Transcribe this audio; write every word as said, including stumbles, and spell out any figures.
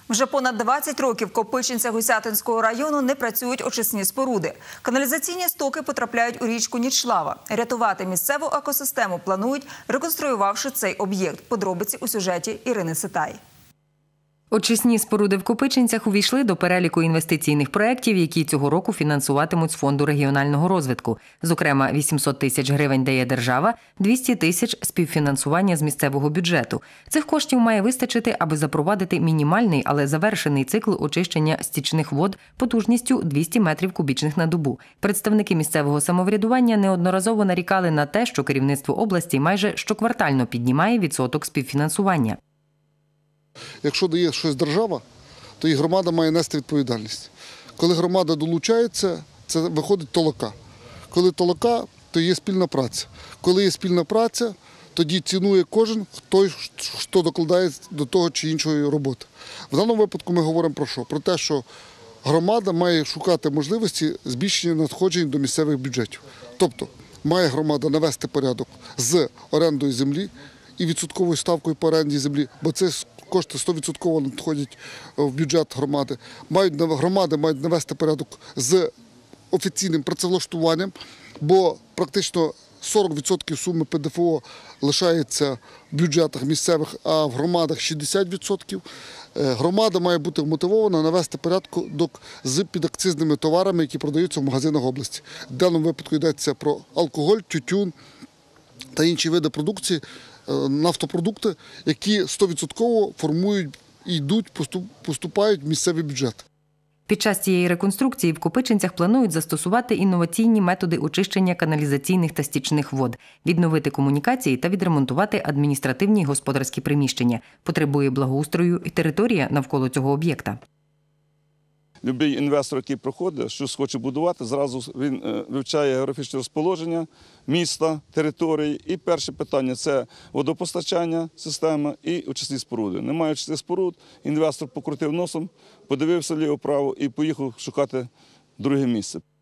Вже понад двадцять років в Копичинцях Гусятинського району не працюють очисні споруди. Каналізаційні стоки потрапляють у річку Нічлава. Рятувати місцеву екосистему планують, реконструювавши цей об'єкт. Подробиці у сюжеті Ірини Ситай. Очисні споруди в Копичинцях увійшли до переліку інвестиційних проєктів, які цього року фінансуватимуть з Фонду регіонального розвитку. Зокрема, вісімсот тисяч гривень дає держава, двісті тисяч – співфінансування з місцевого бюджету. Цих коштів має вистачити, аби запровадити мінімальний, але завершений цикл очищення стічних вод потужністю двісті метрів кубічних на добу. Представники місцевого самоврядування неодноразово нарікали на те, що керівництво області майже щоквартально піднімає відсоток співфінансування. Якщо дає щось держава, то і громада має нести відповідальність. Коли громада долучається, це виходить толока. Коли толока, то є спільна праця. Коли є спільна праця, тоді цінує кожен, хто, хто докладає до того чи іншої роботи. В даному випадку ми говоримо про що? Про те, що громада має шукати можливості збільшення надходжень до місцевих бюджетів. Тобто має громада навести порядок з орендою землі і відсотковою ставкою по оренді землі, бо це кошти сто відсотків надходять в бюджет громади. Мають, громади мають навести порядок з офіційним працевлаштуванням, бо практично сорок відсотків суми Пе Де Фе О лишається в бюджетах місцевих, а в громадах шістдесят відсотків. Громада має бути вмотивована навести порядок з підакцизними товарами, які продаються в магазинах області. В даному випадку йдеться про алкоголь, тютюн та інші види продукції, нафтопродукти, які сто відсотків формують і йдуть, поступають в місцевий бюджет. Під час цієї реконструкції в Копичинцях планують застосувати інноваційні методи очищення каналізаційних та стічних вод, відновити комунікації та відремонтувати адміністративні і господарські приміщення. Потребує благоустрою і територія навколо цього об'єкта. Любий інвестор, який проходить, щось хоче будувати, зразу він вивчає географічне розположення міста, території. І перше питання – це водопостачання системи і очисні споруди. Немає очисних споруд, інвестор покрутив носом, подивився ліво-право і поїхав шукати друге місце.